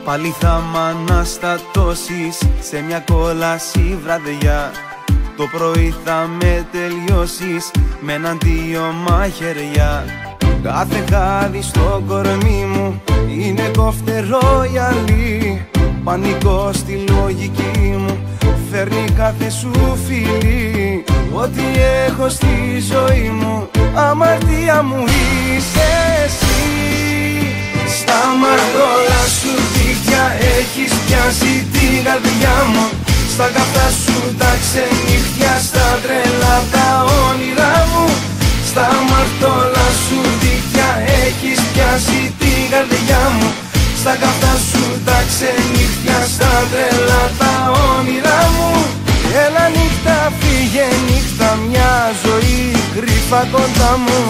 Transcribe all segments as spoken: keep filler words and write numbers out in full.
Πάλι θα μ' αναστατώσεις σε μια κόλαση βραδιά. Το πρωί θα με τελειώσεις με έναν δύο μαχαιριά. Κάθε χάδι στο κορμί μου είναι κοφτερό γυαλί. Πανικό στη λογική μου φέρνει κάθε σου φιλί. Ό,τι έχω στη ζωή μου, αμαρτία μου είσαι εσύ. Στα μαρτώλα σου δίχτυα έχεις πιάσει την καρδιά μου. Στα καυτά σου τα ξενύχτια, στα τρελά τα όνειρά μου. Στα μαρτώλα σου δίχτυα έχεις πιάσει την καρδιά μου. Στα καυτά σου τα ξενύχτια, στα τρελά τα όνειρά μου. Έλα νύχτα, φύγε νύχτα, μια ζωή κρύφα κοντά μου.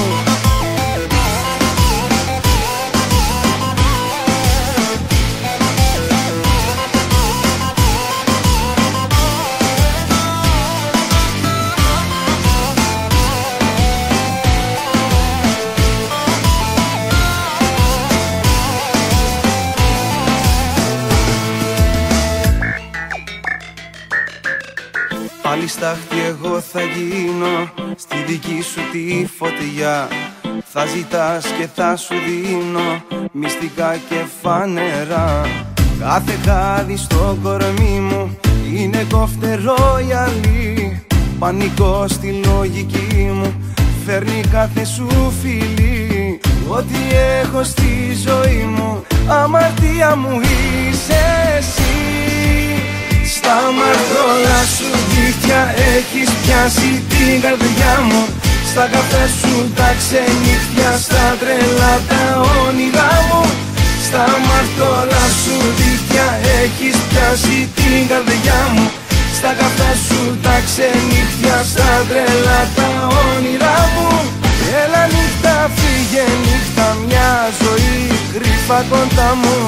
Πάλι στάχτη εγώ θα γίνω στη δική σου τη φωτιά. Θα ζητάς και θα σου δίνω μυστικά και φανερά. Κάθε χάδι στο κορμί μου είναι κοφτερό γυαλί. Πανικό στη λογική μου φέρνει κάθε σου φιλί. Ό,τι έχω στη ζωή μου, αμαρτία μου είσαι εσύ. Στα μαρτώλα σου δίχτυα έχεις πιάσει την καρδιά μου. Στα καυτά σου τα ξενύχτια, στα τρελά τα όνειρά μου. Στα μαρτώλα σου δίχτυα έχεις πιάσει την καρδιά μου. Στα καυτά σου τα ξενύχτια, στα τρελά τα όνειρά μου. Έλα νύχτα, φύγε νύχτα, μια ζωή κρύφα κοντά μου.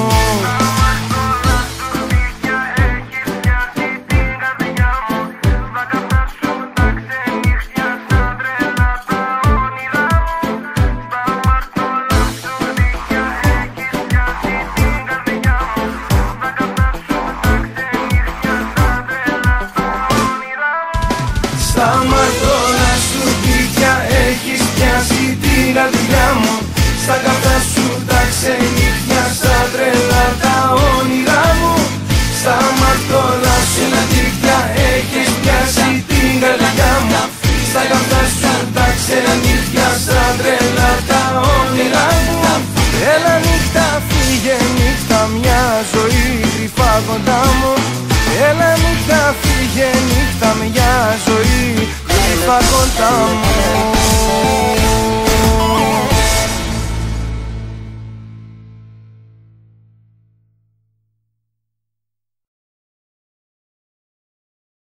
Στα μαρτώλα σου δίχτυα έχεις πιάσει την καρδιά μου. Στα καυτά σου τα ξενύχτια, στα τρελά τα όνειρά μου. Στα μαρτώλα σου δίχτυα έχεις πιάσει την καρδιά μου. Στα καυτά σου τα ξενύχτια, στα τρελά τα όνειρά μου. Έλα νύχτα, φύγε νύχτα, μια ζωή κρυφά κοντά μου. Έλα νύχτα, φύγε νύχτα, μια ζωή κρύφα κοντά μου.